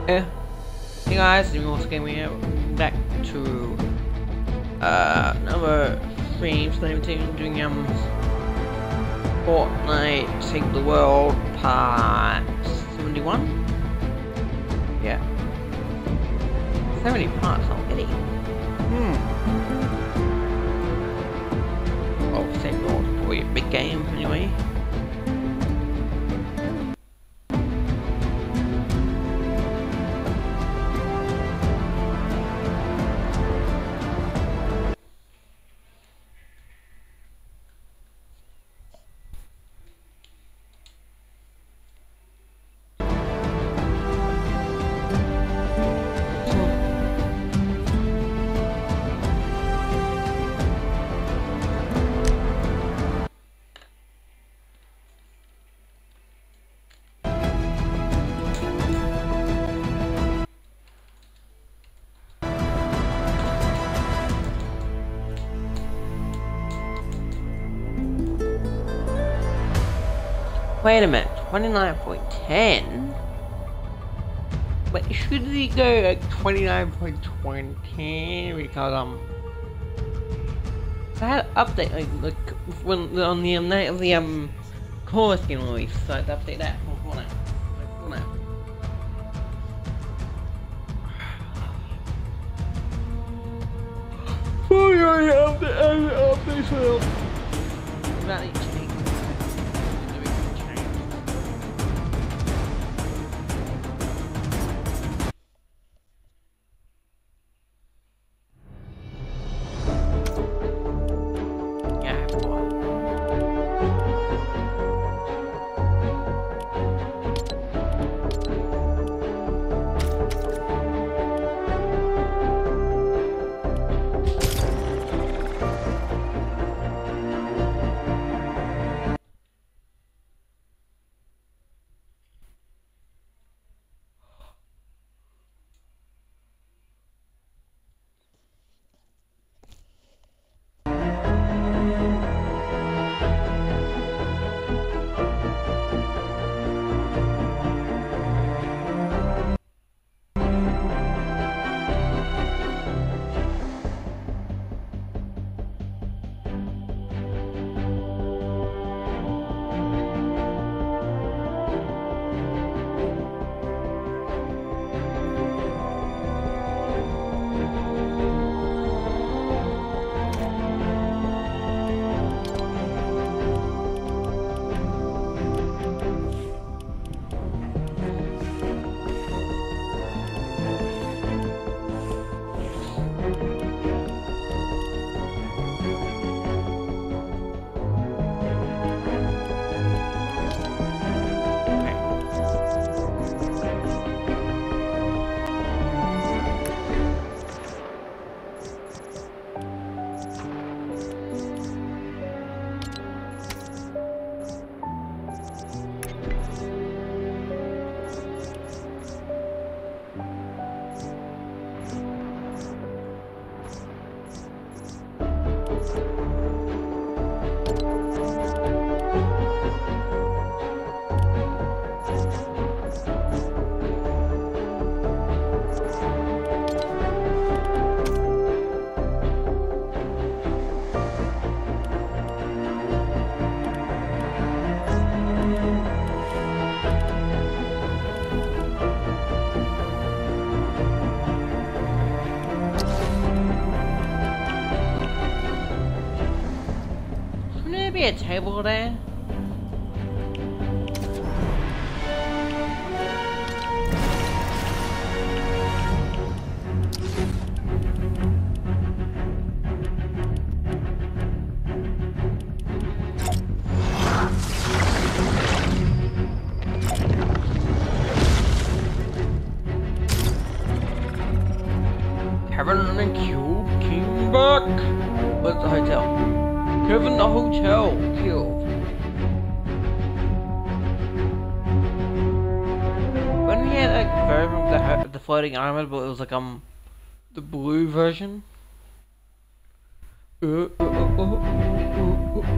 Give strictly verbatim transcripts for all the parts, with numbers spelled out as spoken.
Eh. Hey guys, Remote Gaming here. Back to uh another stream seventeen doing um Fortnite Save the World part seventy-one. Yeah. seventy parts already. Hmm. Well, Save the World's probably a big game anyway. Wait a minute, twenty-nine point ten? But should we go like twenty-nine point twenty? Because, um, I had an update, like, like when, on the um, night of the, um, core skin release, so I had to update that for Fortnite. Like, Fortnite. Oh yeah, update, update, update, that needs to be a table there? Kevin and Q came back. Where's the hotel? Kevin the hotel killed. When we had a version of the, the floating island, but it was like um the blue version. Uh, uh, uh, uh, uh, uh.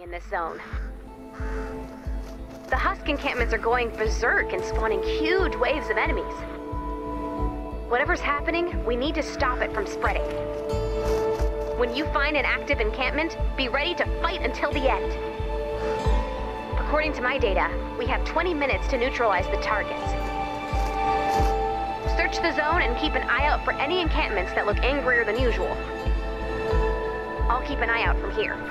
in this zone. The Husk encampments are going berserk and spawning huge waves of enemies. Whatever's happening, we need to stop it from spreading. When you find an active encampment, be ready to fight until the end. According to my data, we have twenty minutes to neutralize the targets. Search the zone and keep an eye out for any encampments that look angrier than usual. I'll keep an eye out from here.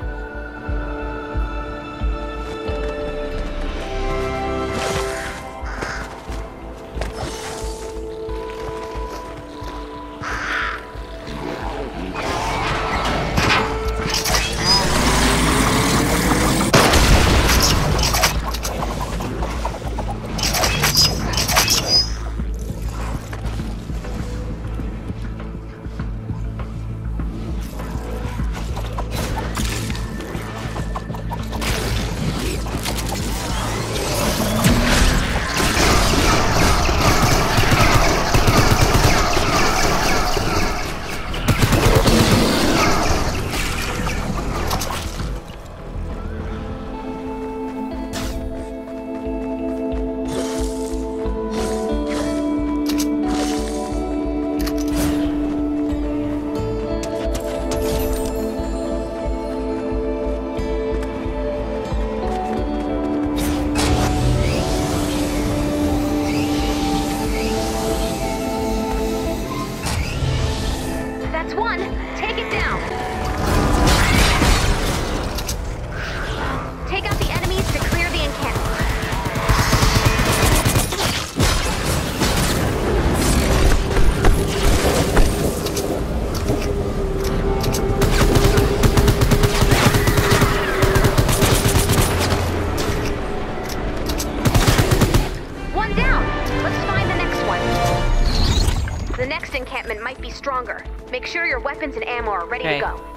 Might be stronger. Make sure your weapons and ammo are ready okay. to go.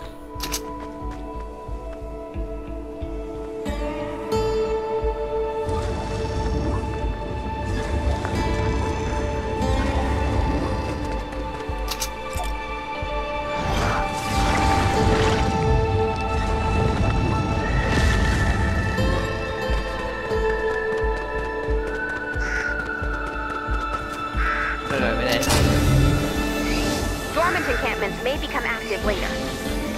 Dormant encampments may become active later.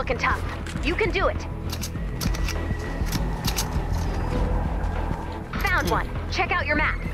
looking tough. You can do it. Found one. Check out your map.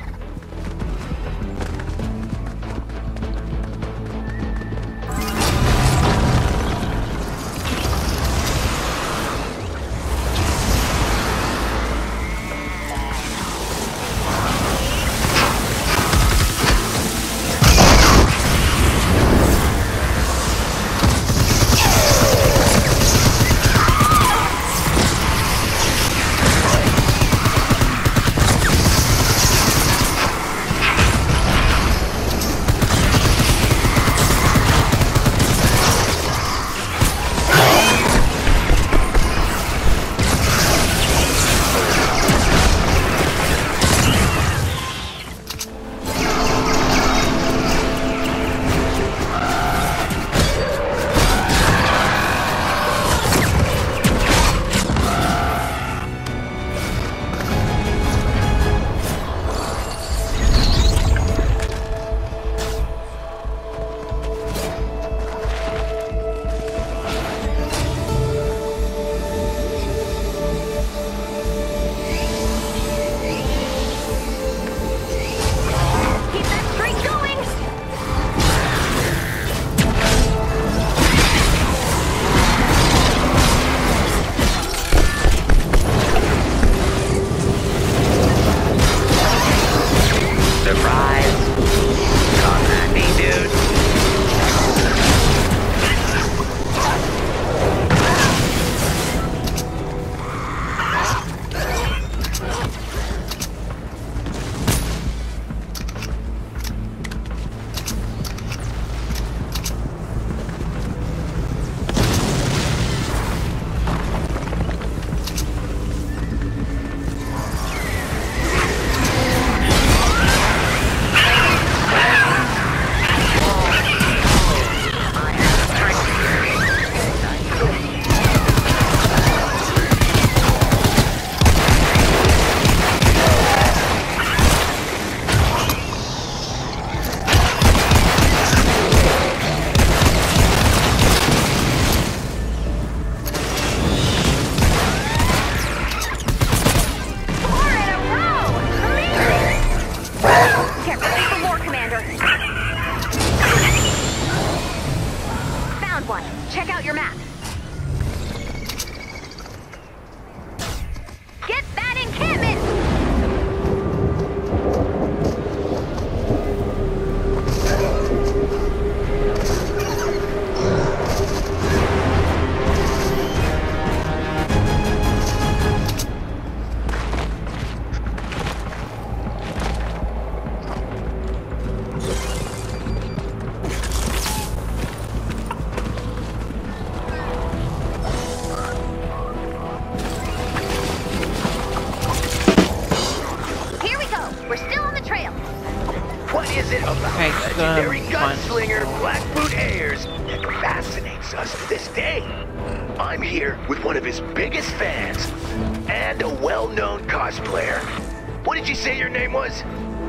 legendary gunslinger Blackboot Ayers that fascinates us to this day. I'm here with one of his biggest fans and a well-known cosplayer. What did you say your name was?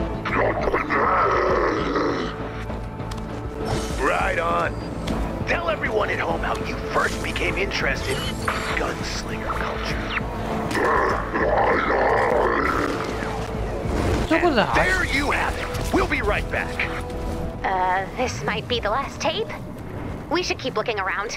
Right on. Tell everyone at home how you first became interested in gunslinger culture. And there you have it. We'll be right back. Uh, this might be the last tape. We should keep looking around.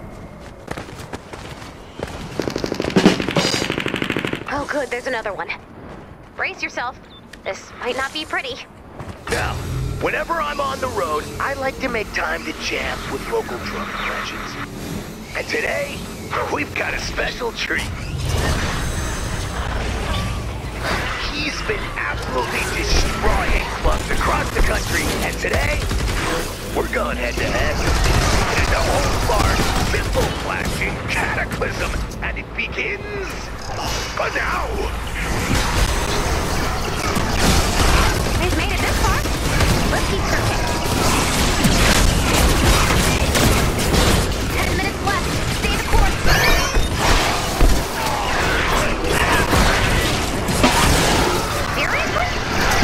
Oh good, there's another one. Brace yourself. This might not be pretty. Now, whenever I'm on the road, I like to make time to jam with local drum legends. And today, we've got a special treat. He's been absolutely destroying clubs across the country, and today, we're going head-to-head. And no holds barred, simple flashing cataclysm, and it begins now. We've made it this far. Let's keep searching. Ten minutes left. Stay the course. Seriously?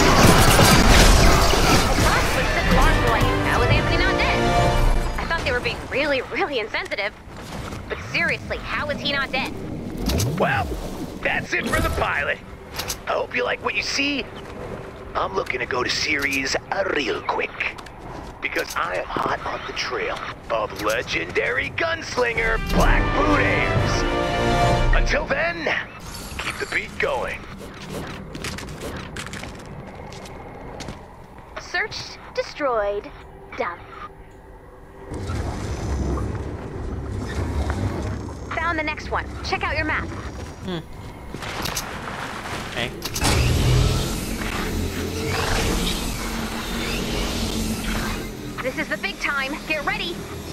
The last was Sid Large Boy. That was Anthony not dead. I thought they were being really, really insensitive. But seriously, how is he not dead? Well, that's it for the pilot. I hope you like what you see. I'm looking to go to Ceres uh, real quick. Because I am hot on the trail of legendary gunslinger Black Boot Ayers. Until then, keep the beat going. Searched, destroyed, done. Found the next one. Check out your map. Hmm. Okay. This is the big time. Get ready.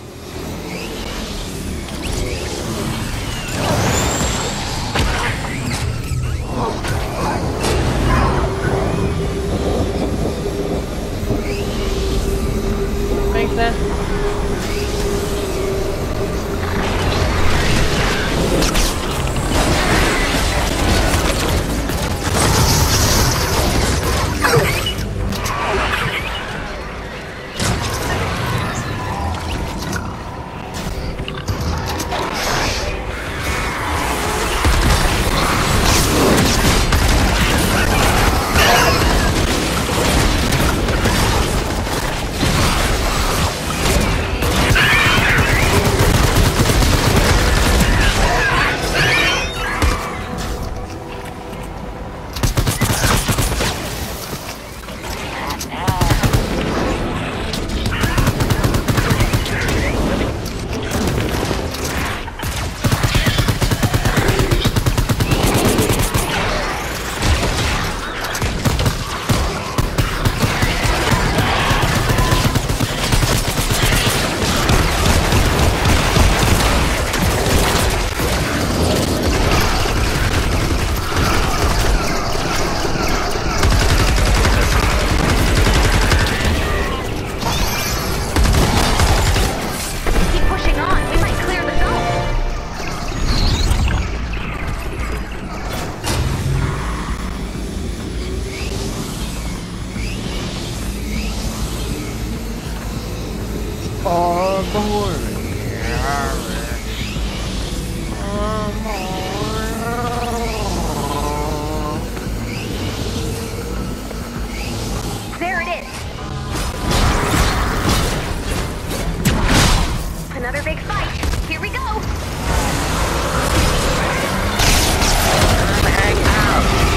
Make that. There it is. Another big fight. Here we go. Hang out.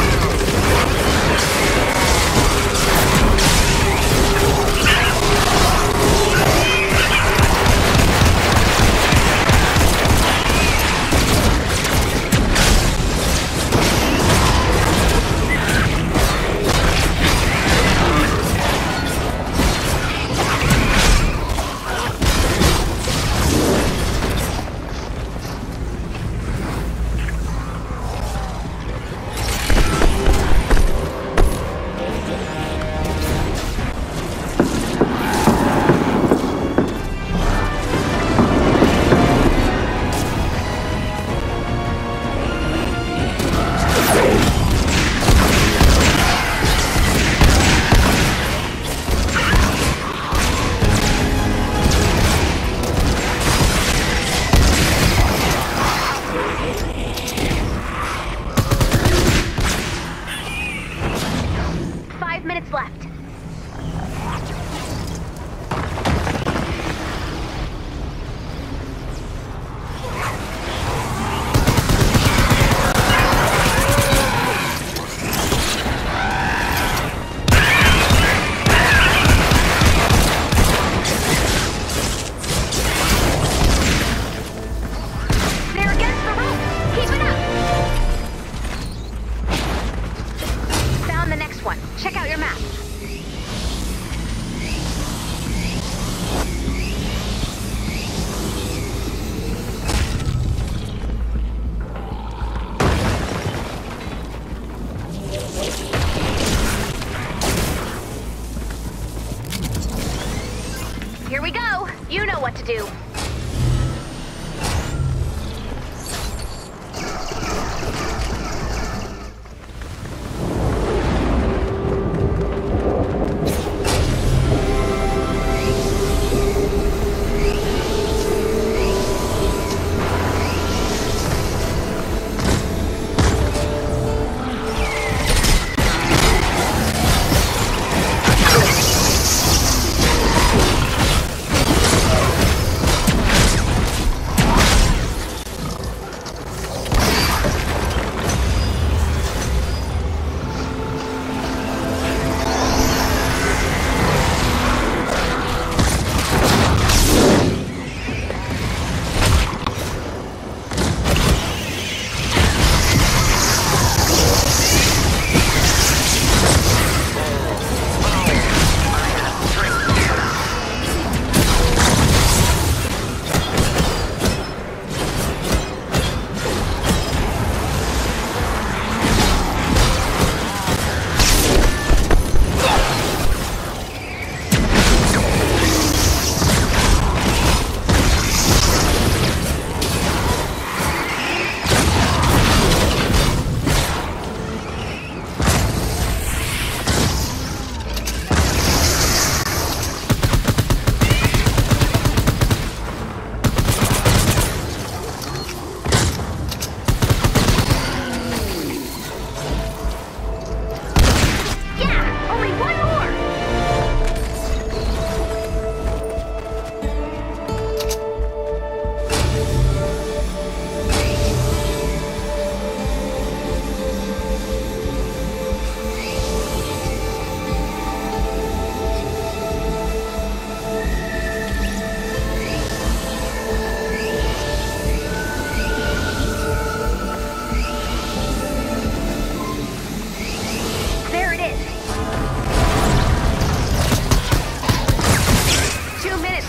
Here we go. You know what to do.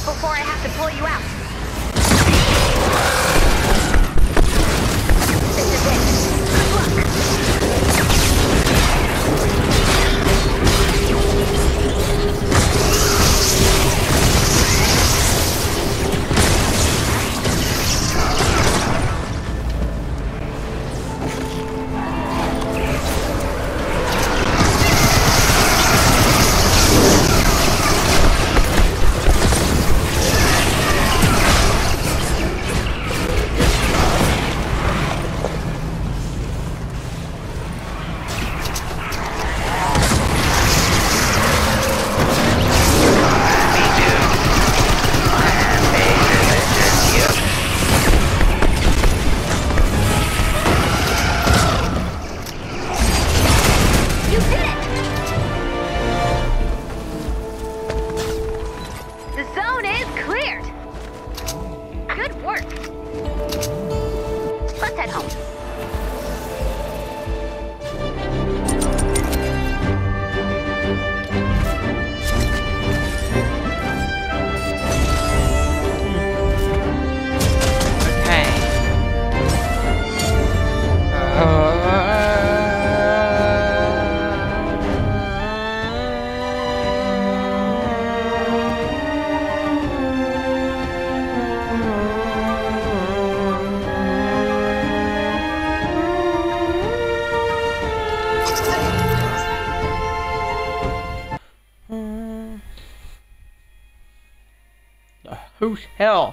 before I have to pull you out. This is it. Good luck. Who's hell?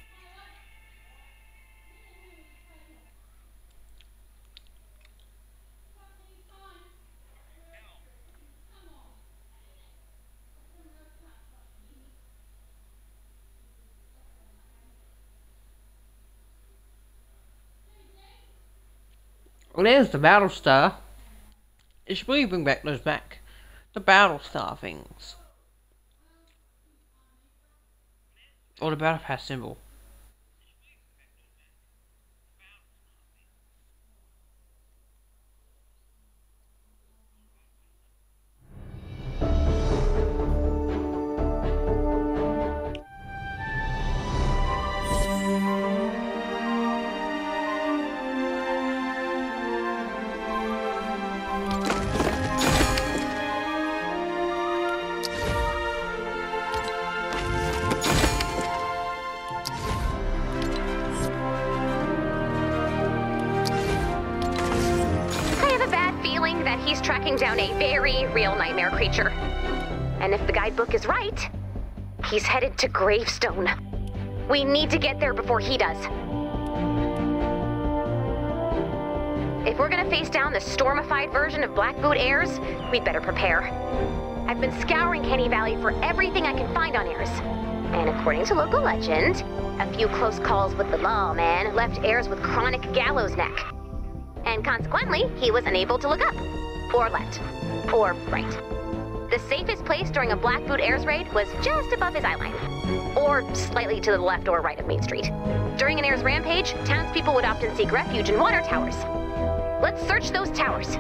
Well, there's the battle star. It should really bring back those back. The battle star things. Or the battle pass symbol. He's tracking down a very real nightmare creature. And if the guidebook is right, he's headed to Gravestone. We need to get there before he does. If we're gonna face down the stormified version of Blackboot Airs, we'd better prepare. I've been scouring Kenny Valley for everything I can find on Airs. And according to local legend, a few close calls with the lawman left Airs with chronic gallows neck. And consequently, he was unable to look up. Or left. Or right. The safest place during a Blackboot Airs raid was just above his eyeline. Or slightly to the left or right of Main Street. During an Airs rampage, townspeople would often seek refuge in water towers. Let's search those towers.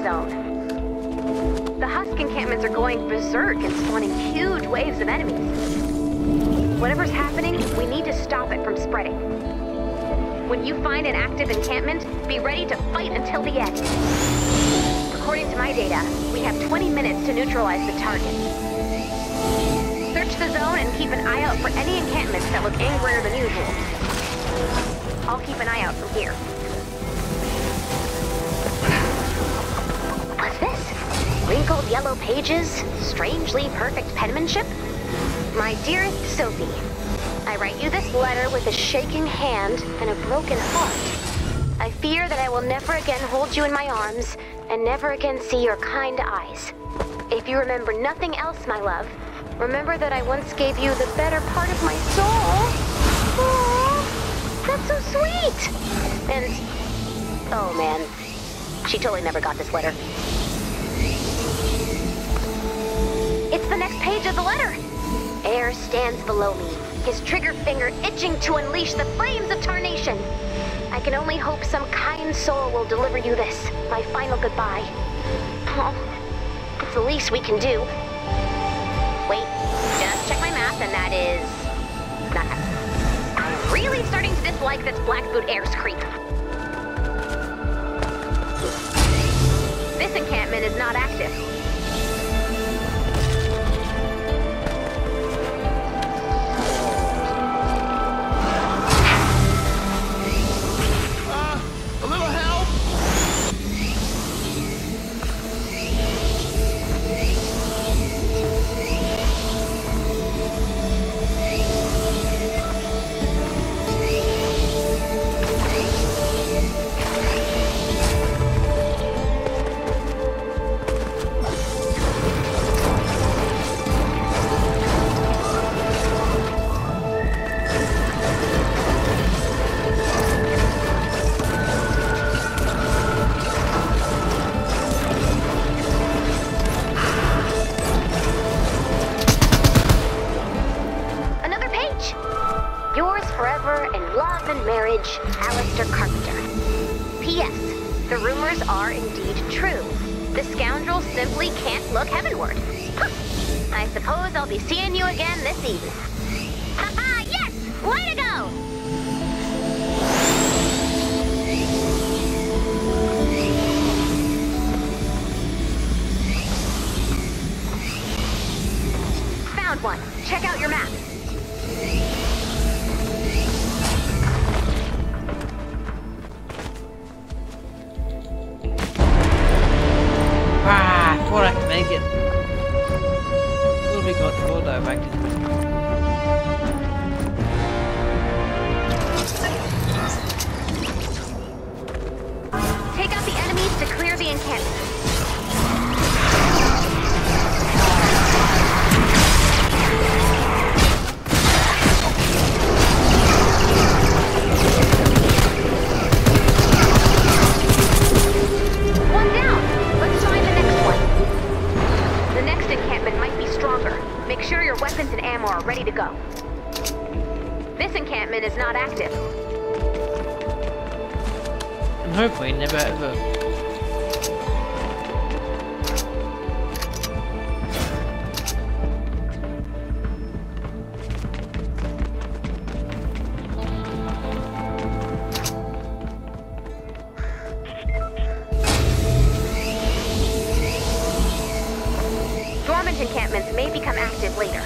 zone. The Husk encampments are going berserk and spawning huge waves of enemies. Whatever's happening, we need to stop it from spreading. When you find an active encampment, be ready to fight until the end. According to my data, we have twenty minutes to neutralize the target. Search the zone and keep an eye out for any encampments that look angrier than usual. I'll keep an eye out from here. What's this? Wrinkled yellow pages? Strangely perfect penmanship? My dearest Sophie, I write you this letter with a shaking hand and a broken heart. I fear that I will never again hold you in my arms and never again see your kind eyes. If you remember nothing else, my love, remember that I once gave you the better part of my soul. Aww, that's so sweet. And, oh man, she totally never got this letter. It's the next page of the letter. Air stands below me, his trigger finger itching to unleash the flames of tarnation. I can only hope some kind soul will deliver you this, my final goodbye. Oh, it's the least we can do. Wait, just check my math, and that is not happening. I'm really starting to dislike this Blackboot Air's creep. This encampment is not active. Alistair Carpenter. P S. The rumors are indeed true. The scoundrel simply can't look heavenward. Huh. I suppose I'll be seeing you again this evening. Haha, yes! Way to go! Found one. Check out your map. Ah, I thought I could make it. Thought we got full directed. Take out the enemies to clear the encampment. Make sure your weapons and ammo are ready to go. This encampment is not active. And hopefully never ever. Dormant encampments may become active later.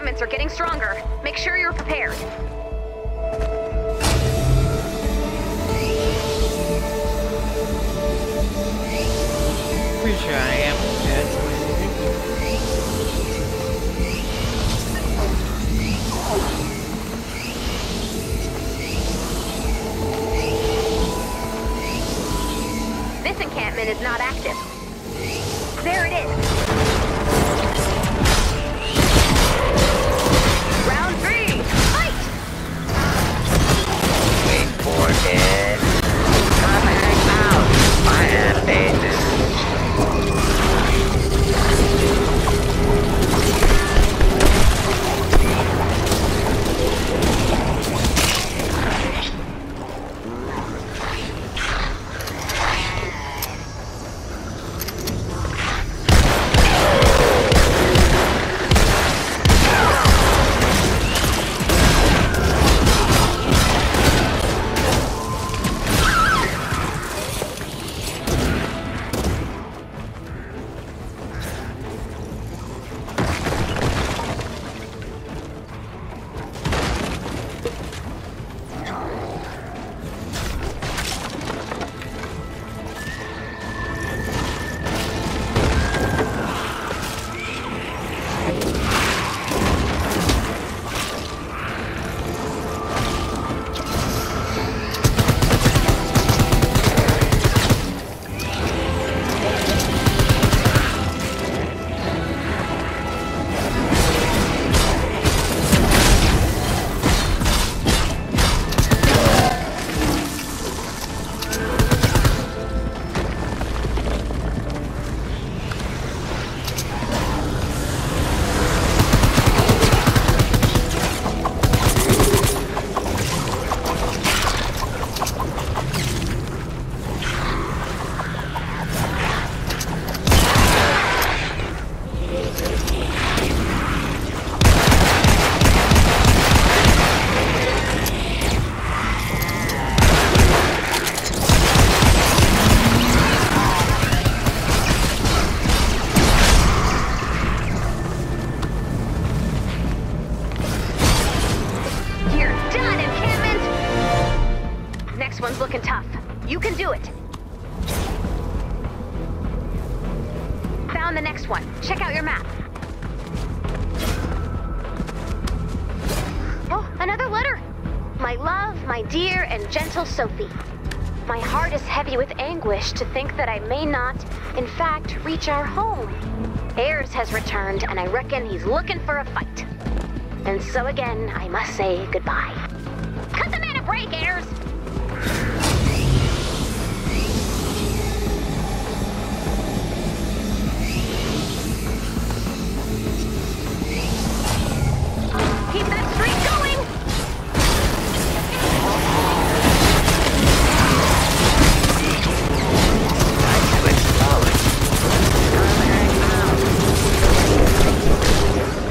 encampments are getting stronger. Make sure you're prepared. Pretty sure I am dead. This encampment is not active. There it is. Round three, fight! Wait for it. Coming out. I have faces. One's looking tough. You can do it. Found the next one. Check out your map. Oh, another letter. My love, my dear and gentle Sophie. My heart is heavy with anguish to think that I may not, in fact, reach our home. Ayers has returned, and I reckon he's looking for a fight. And so again, I must say goodbye. Cut the man a break, Ayers! Keep that streak going!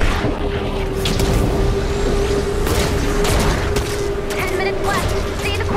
Ten minutes left. Stay the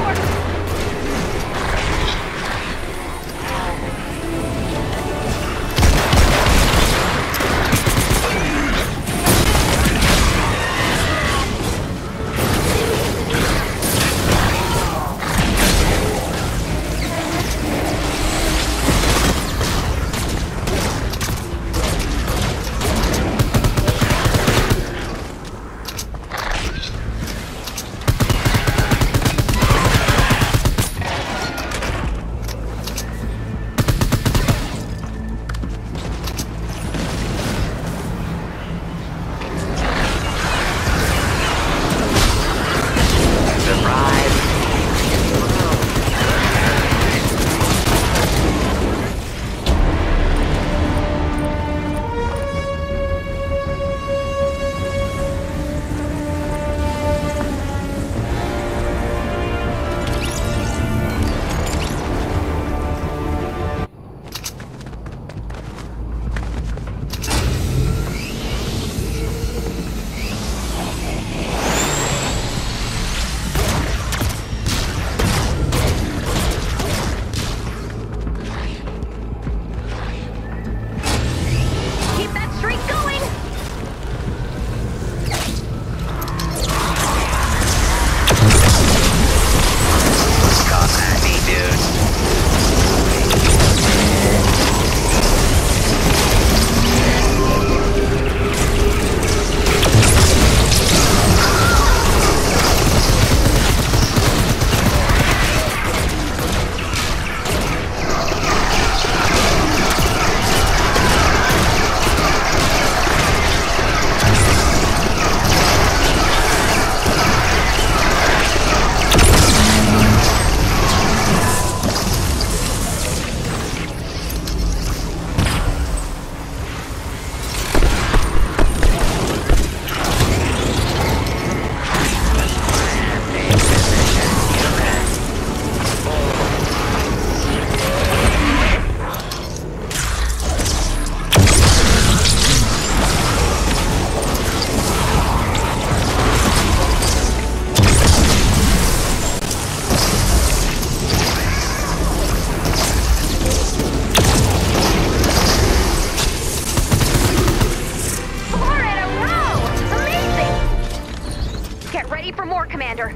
Get ready for more, Commander.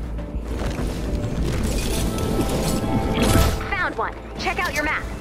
Found one. Check out your map.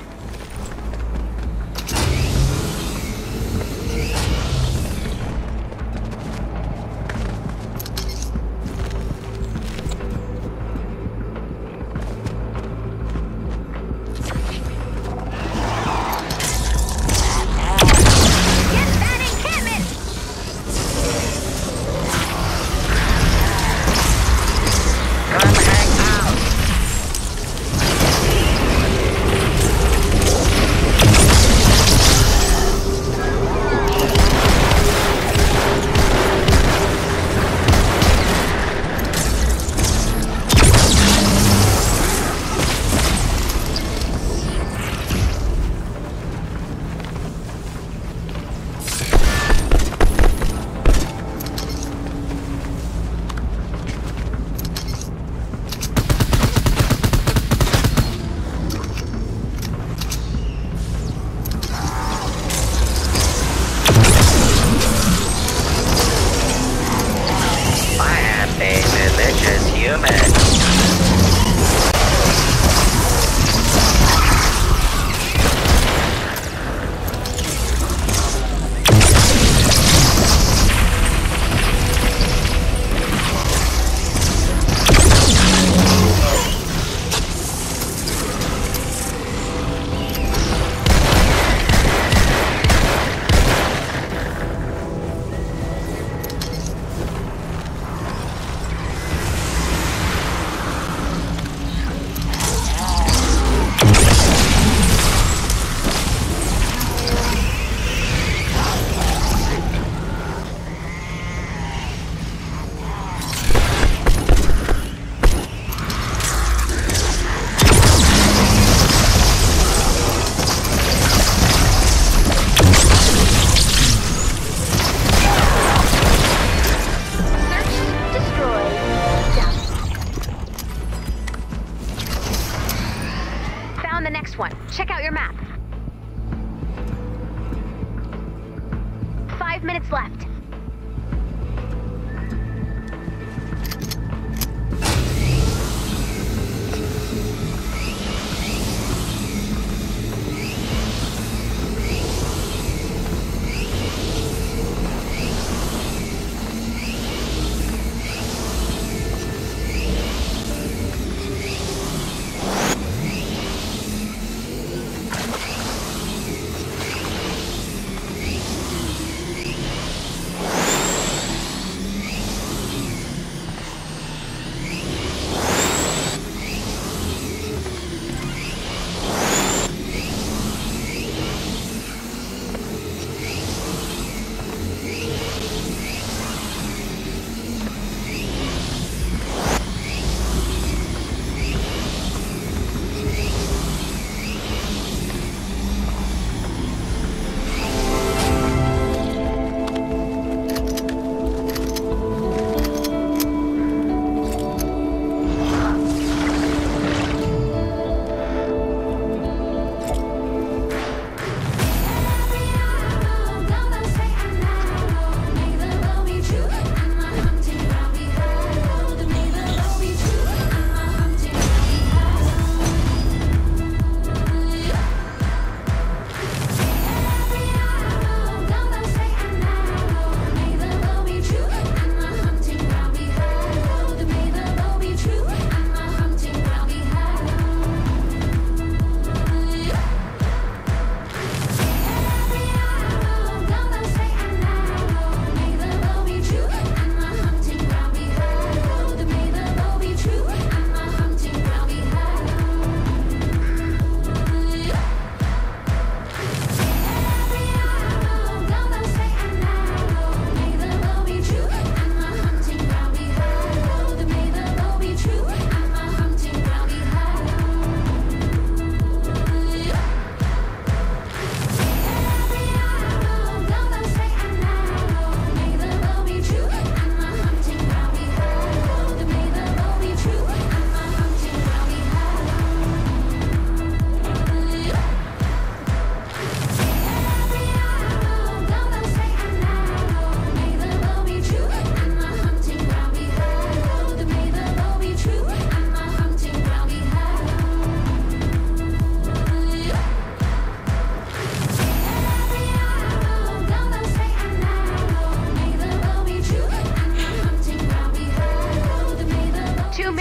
Check out your map. Five minutes left.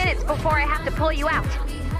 minutes before I have to pull you out.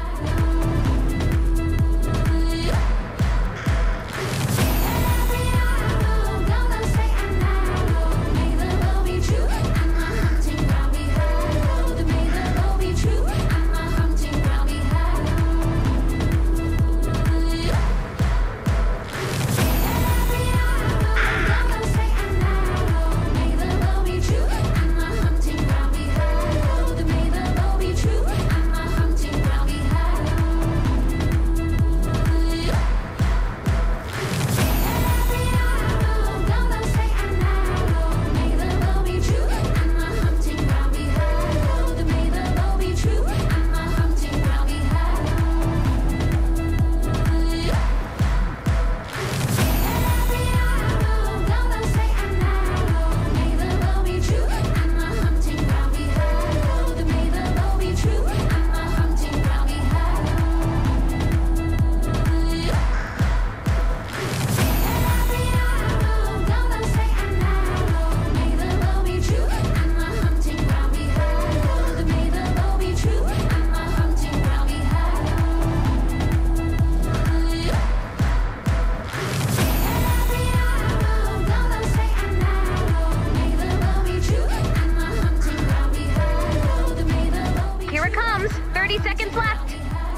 thirty seconds left.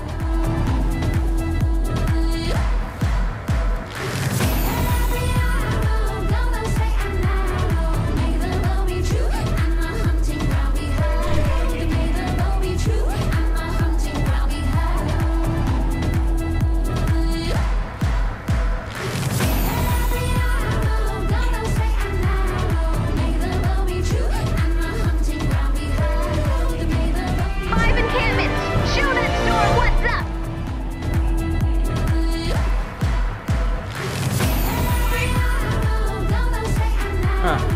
Five encampments. Show that store what's up. Huh.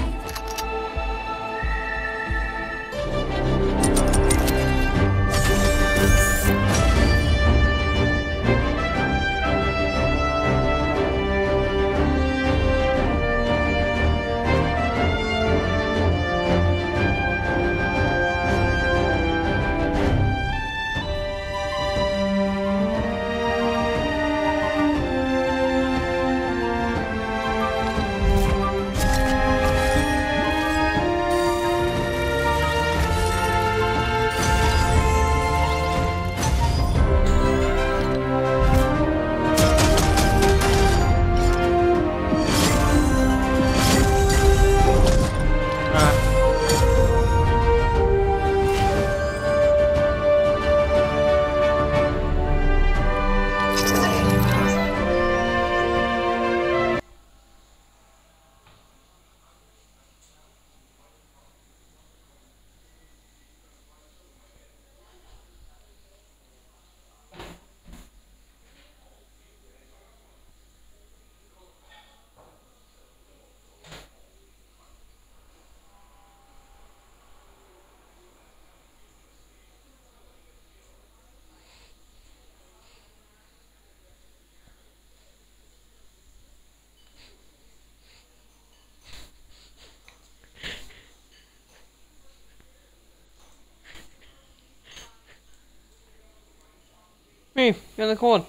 Hey, you're the cord.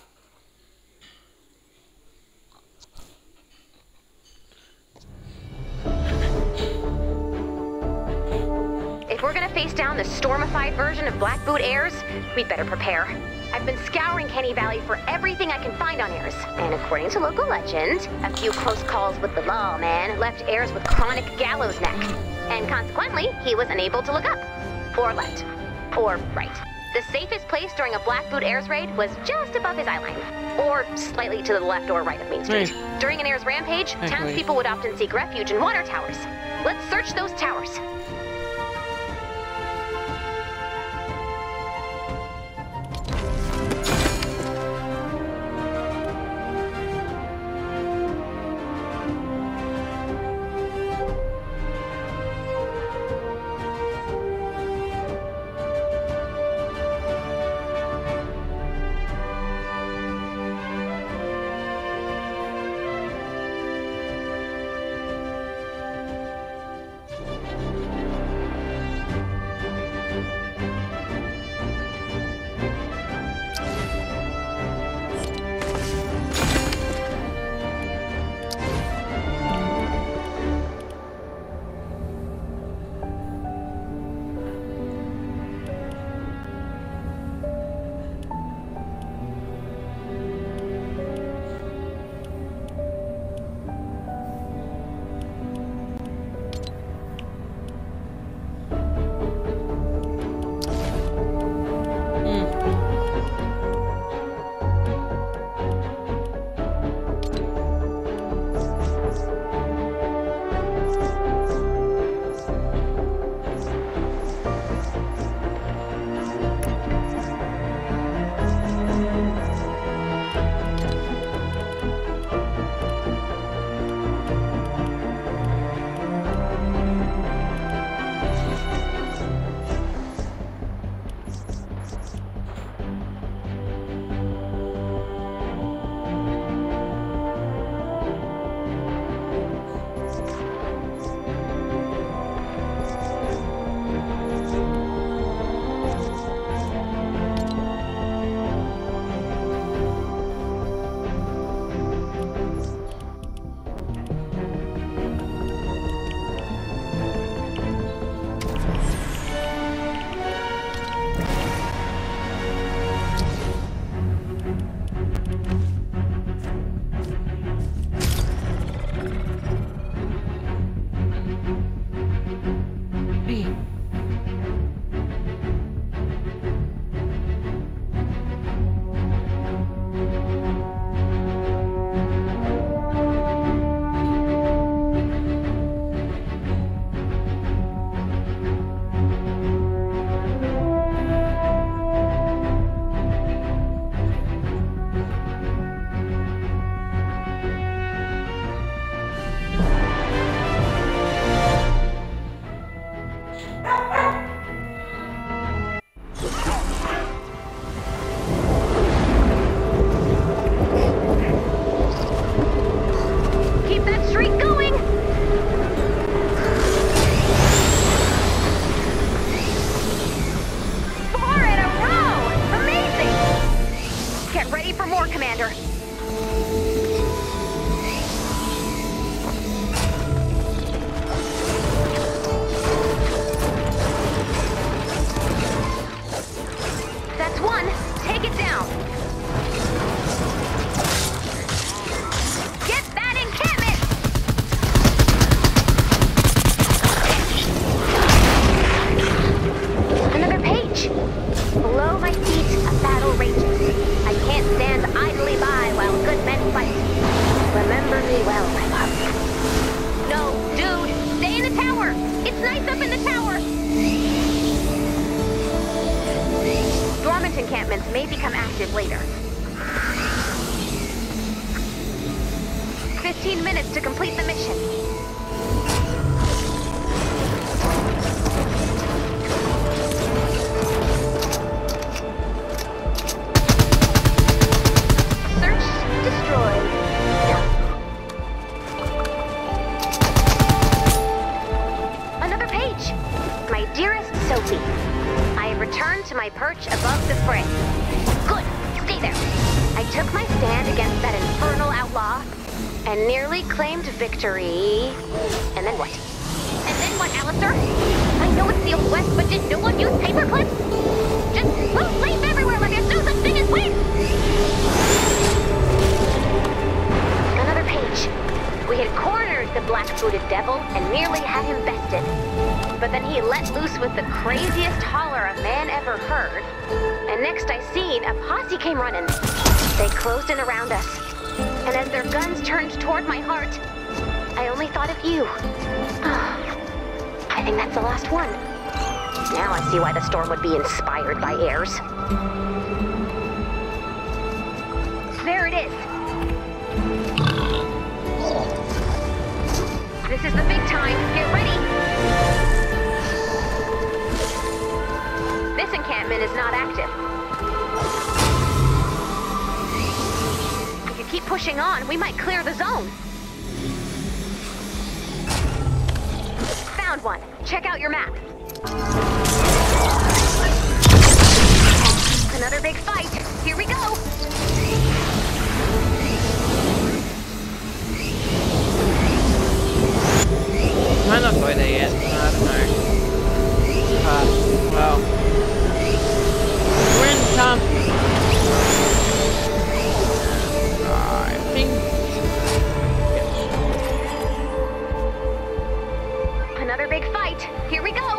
If we're gonna face down the stormified version of Black Boot Airs, we'd better prepare. I've been scouring Kenny Valley for everything I can find on Airs, and according to local legend, a few close calls with the lawman left Airs with chronic gallows neck, and consequently, he was unable to look up, or left, or right. The safest place during a Black Boot Airs raid was just above his eyeline, or slightly to the left or right of Main Street. Hey. During an Airs rampage, Hey, townspeople would often seek refuge in water towers. Let's search those towers. Nice up in the tower! Dormant encampments may become active later. Fifteen minutes to complete the mission. Search destroyed. Another page. My dearest Sophie, I have returned to my perch above the fray. Good, stay there. I took my stand against that infernal outlaw and nearly claimed victory. And then what? And then what, Alistair? I know it's the Old West, but did no one use paper clips? Just loose leaf everywhere like there's no such thing as waste! Another page. We had cornered the black-booted devil and nearly had him bested. But then he let loose with the craziest holler a man ever heard. And next I seen, a posse came running. They closed in around us. And as their guns turned toward my heart, I only thought of you. I think that's the last one. Now I see why the storm would be inspired by airs. There it is. This is the big time. Get ready. This encampment is not active. If you keep pushing on, we might clear the zone. Found one. Check out your map. Another big fight. Here we go. Might not go there yet. I don't know. Uh, well. We're in some. I think. Yes. Another big fight. Here we go.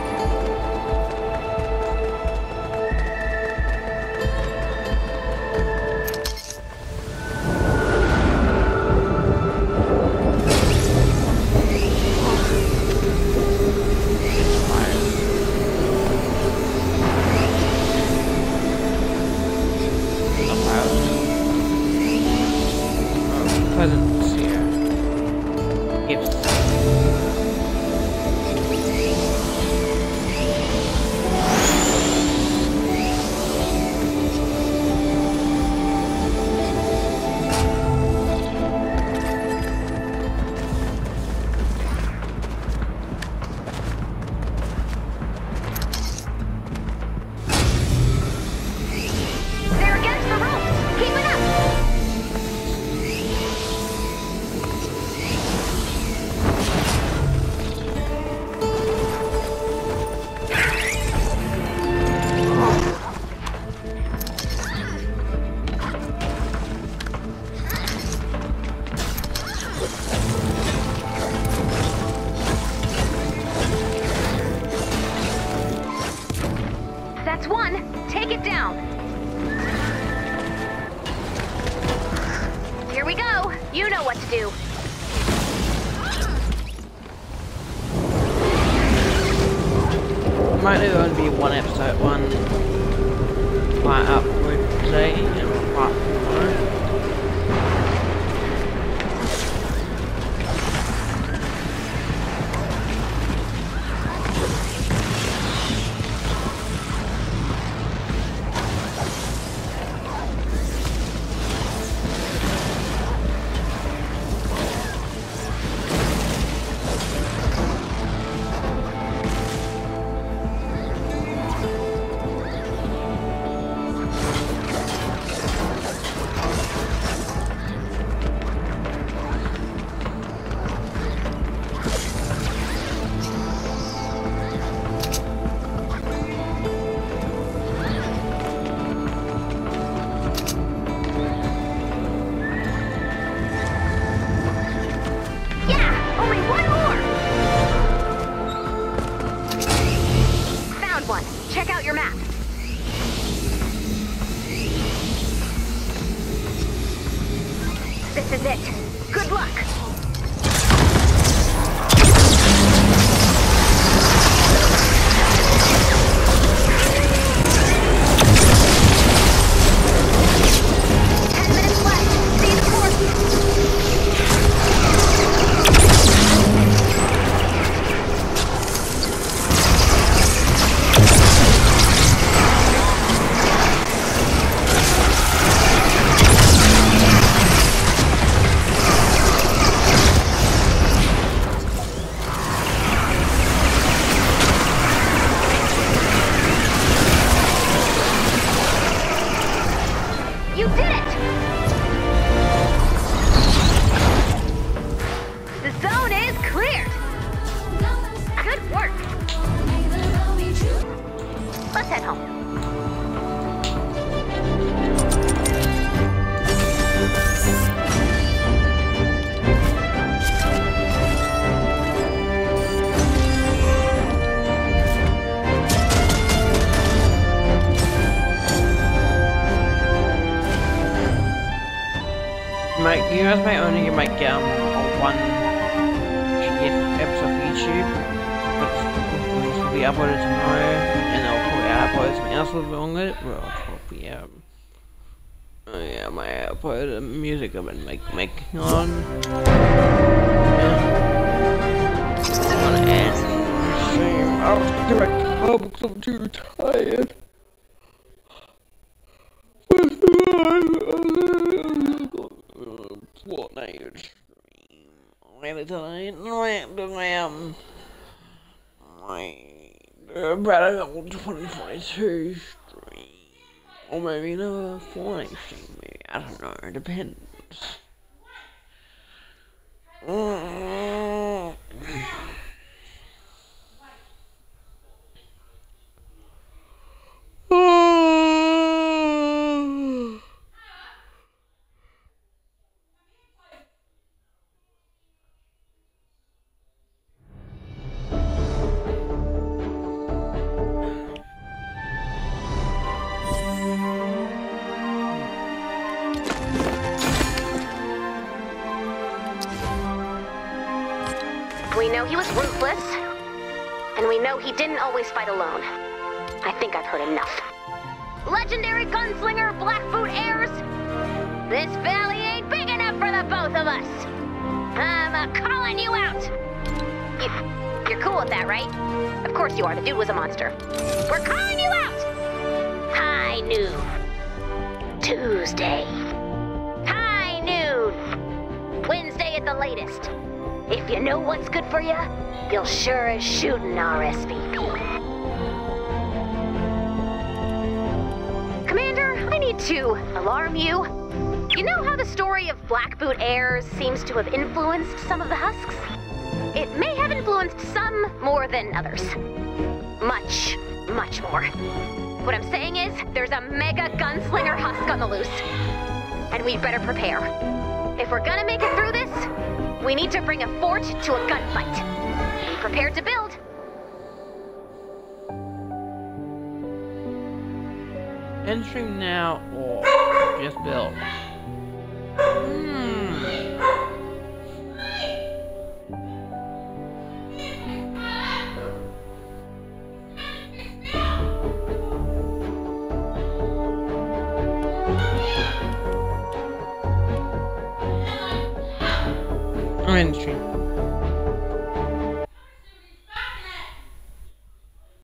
Presents here. Gifts. They're against the ropes. Keep it up. That's one. Take it down. Here we go. You know what to do. Might only be one episode, one part up with today, and part tomorrow. Check out your map. This is it. Good luck. let's head home. Mate, you guys may only get like um one episode of YouTube, but this will be uploaded tomorrow, and I'll probably upload something else a little bit longer. Well, I'll probably um, oh yeah, I might upload the music I've been make, making on. Yeah. I'll direct home because I'm too tired. Fortnite stream later tonight. Um, my Battlefield twenty twenty-two stream, or maybe another Fortnite stream. Maybe I don't know. It depends. Mm. We know he was ruthless, and we know he didn't always fight alone. I think I've heard enough. Legendary gunslinger Blackboot heirs, this valley ain't big enough for the both of us. I'm uh, calling you out. You, you're cool with that, right? Of course you are. The dude was a monster. We're calling you out. High noon. Tuesday. High noon. Wednesday at the latest. If you know what's good for you, you'll sure as shootin' R S V P. Commander, I need to alarm you. You know how the story of Blackboot heirs seems to have influenced some of the Husks? It may have influenced some more than others. Much, much more. What I'm saying is, there's a mega gunslinger Husk on the loose. And we'd better prepare. If we're gonna make it through this, we need to bring a fort to a gunfight. Be prepared to build. End stream now or just build? Hmm. End stream.